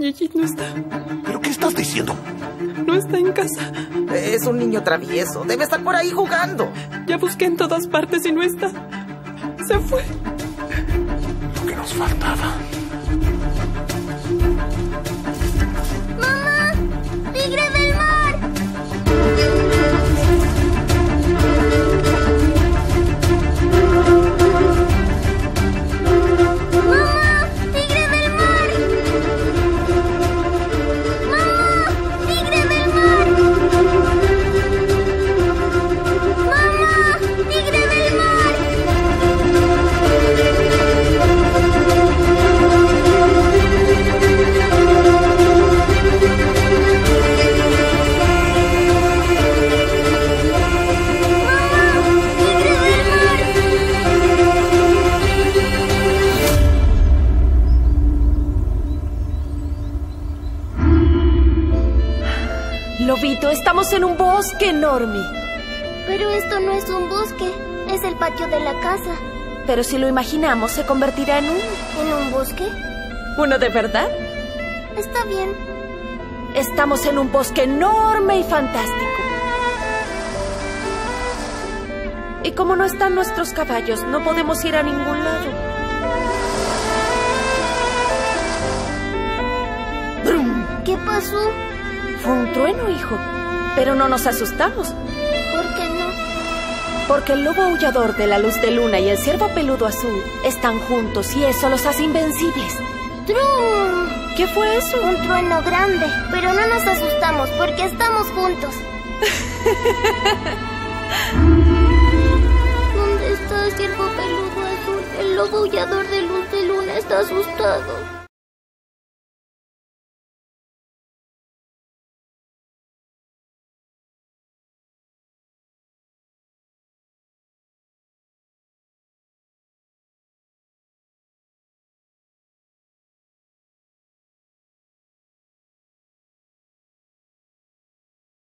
Yeyit no está. ¿Pero qué estás diciendo? No está en casa. Es un niño travieso. Debe estar por ahí jugando. Ya busqué en todas partes y no está. Se fue. Lo que nos faltaba. ¡Mamá! ¡Tigre del mar! ¡Mamá! ¡Tigre del mar! ¡Mamá! ¡Tigre del mar! ¡Mamá! ¡Tigre del mar! Lobito, estamos en un bosque enorme. Pero esto no es un bosque, es el patio de la casa. Pero si lo imaginamos, se convertirá en ¿En un bosque? ¿Uno de verdad? Está bien. Estamos en un bosque enorme y fantástico. Y como no están nuestros caballos, no podemos ir a ningún lado. ¡Brum! ¿Qué pasó? Fue un trueno, hijo. Pero no nos asustamos. ¿Por qué no? Porque el lobo aullador de la luz de luna y el ciervo peludo azul están juntos y eso los hace invencibles. ¡Trum! ¿Qué fue eso? Un trueno grande, pero no nos asustamos porque estamos juntos. ¿Dónde está el ciervo peludo azul? El lobo aullador de luz de luna está asustado.